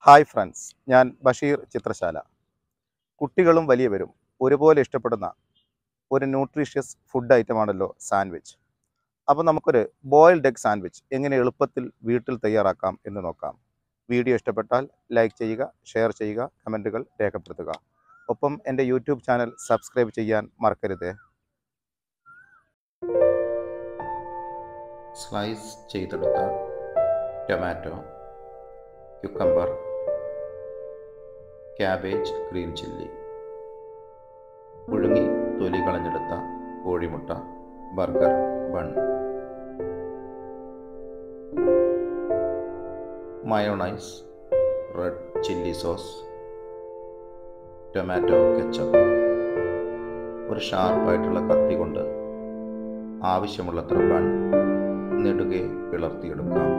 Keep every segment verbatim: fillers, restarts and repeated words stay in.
Hi friends, ഞാൻ ബഷീർ ചിത്രശാല. കുട്ടികളും വലിയവരും ഒരുപോലെ ഇഷ്ടപ്പെടുന്ന ഒരു ന്യൂട്രീഷ്യസ് ഫുഡ് ഐറ്റമാണല്ലോ സാൻഡ്വിച്ച്. അപ്പോൾ നമുക്കൊരു ബോയിൽഡ് എഗ് സാൻഡ്വിച്ച് എങ്ങനെ എളുപ്പത്തിൽ വീട്ടിൽ തയ്യാറാക്കാം എന്ന് നോക്കാം. വീഡിയോ ഇഷ്ടപ്പെട്ടാൽ ലൈക്ക് ചെയ്യുക, ഷെയർ ചെയ്യുക, കമൻറ്റുകൾ രേഖപ്പെടുത്തുക. ഒപ്പം എൻ്റെ യൂട്യൂബ് ചാനൽ സബ്സ്ക്രൈബ് ചെയ്യാൻ മറക്കരുത്. സ്ലൈസ് ചെയ്തെടുത്ത tomato, cucumber, cabbage, green chilli, പുഴുങ്ങി തൊലി കളഞ്ഞെടുത്ത കോഴിമുട്ട, burger bun, mayonnaise, red chilli sauce, tomato ketchup. ഒരു ഷാർപ്പായിട്ടുള്ള കത്തി കൊണ്ട് ആവശ്യമുള്ളത്ര ബൺ നെടുകെ പിളർത്തിയെടുക്കാം.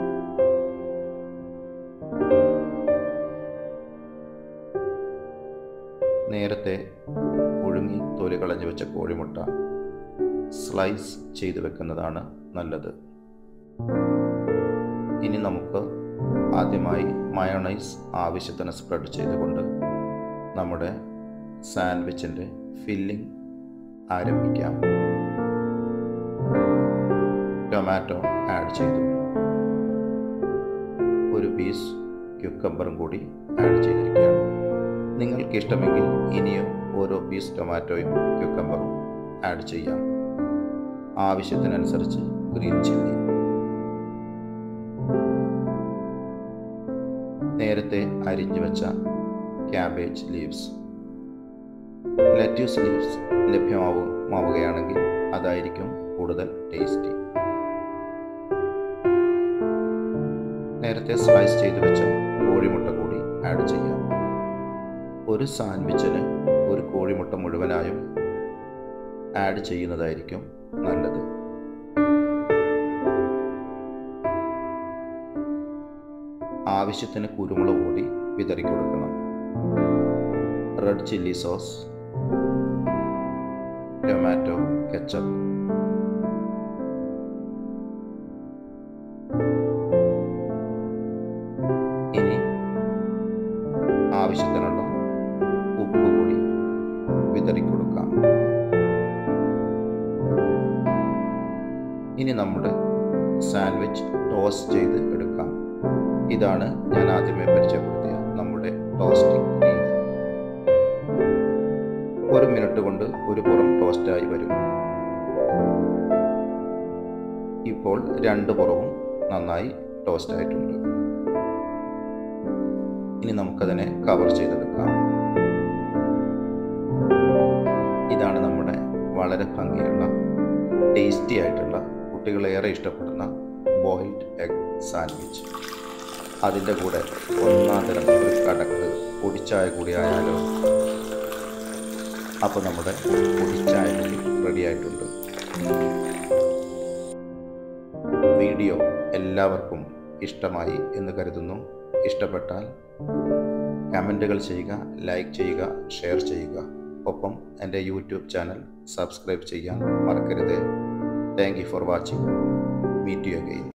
നേരത്തെ പുഴുങ്ങി തൊലി കളഞ്ഞു വെച്ച കോഴിമുട്ട സ്ലൈസ് ചെയ്ത് വെക്കുന്നതാണ് നല്ലത്. ഇനി നമുക്ക് ആദ്യമായി മയോണൈസ് ആവശ്യത്തിന് സ്പ്രെഡ് ചെയ്തുകൊണ്ട് നമ്മുടെ സാൻഡ്വിച്ചിൻ്റെ ഫില്ലിംഗ് ആരംഭിക്കാം. ടൊമാറ്റോ ആഡ് ചെയ്തു. ഒരു പീസ് ക്യുക്കമ്പറും കൂടി ആഡ് ചെയ്തിരിക്കുകയാണ്. നിങ്ങൾക്ക് ഇഷ്ടമെങ്കിൽ ഇനിയും ഓരോ പീസ് ടൊമാറ്റോയും ക്യുക്കമ്പറും ആഡ് ചെയ്യാം. ആവശ്യത്തിനനുസരിച്ച് ഗ്രീൻ ചില്ലി. നേരത്തെ അരിഞ്ഞു വെച്ച ക്യാബേജ് ലീവ്സ്. ലെറ്റ്യൂസ് ലീവ്സ് ലഭ്യമാവുകയാണെങ്കിൽ അതായിരിക്കും കൂടുതൽ ടേസ്റ്റി. നേരത്തെ സ്ലൈസ് ചെയ്ത് വെച്ച കോഴിമുട്ട കൂടി ആഡ് ചെയ്യാം. ഒരു സാൻഡ്വിച്ചിന് ഒരു കോഴിമുട്ട മുഴുവനായും ആഡ് ചെയ്യുന്നതായിരിക്കും നല്ലത്. ആവശ്യത്തിന് കുരുമുളക് പൊടി വിതറി കൊടുക്കണം. Red chilli sauce, tomato ketchup, ഇനി ആവശ്യത്തിനുള്ള ഉപ്പ് കൂടി വിതറി കൊടുക്കാം. ഇനി നമ്മുടെ സാൻഡ്വിച്ച് ടോസ്റ്റ് ചെയ്ത് എടുക്കാം. ഇതാണ് ഞാൻ ആദ്യമേ പരിചയപ്പെടുത്തിയ നമ്മുടെ ടോസ്റ്റിംഗ് രീതി. ഒരു മിനിറ്റ് കൊണ്ട് ഒരു പുറം ടോസ്റ്റായി വരും. ഇപ്പോൾ രണ്ട് പുറവും നന്നായി ടോസ്റ്റ് ആയിട്ടുണ്ട്. ഇനി നമുക്കതിനെ കവർ ചെയ്തെടുക്കാം. ഇതാണ് നമ്മുടെ വളരെ ഭംഗിയുള്ള ടേസ്റ്റി ആയിട്ടുള്ള കുട്ടികളേറെ ഇഷ്ടപ്പെടുന്ന ബോയിൽഡ് എഗ് സാൻഡ്വിച്ച്. അതിൻ്റെ കൂടെ ഒന്നാം തരം ഒരു കടക്ക് പൊടിച്ചായ കൂടി ആയാലോ. അപ്പോൾ നമ്മുടെ പൊടിച്ചായ കൂടി റെഡി ആയിട്ടുണ്ട്. വീഡിയോ എല്ലാവർക്കും ഇഷ്ടമായി എന്ന് കരുതുന്നു. ഇഷ്ടപ്പെട്ടാൽ കമൻറ്റുകൾ ചെയ്യുക, ലൈക്ക് ചെയ്യുക, ഷെയർ ചെയ്യുക. ഒപ്പം എൻ്റെ യൂട്യൂബ് ചാനൽ സബ്സ്ക്രൈബ് ചെയ്യാൻ മറക്കരുത്. Thank you for watching. Meet you again.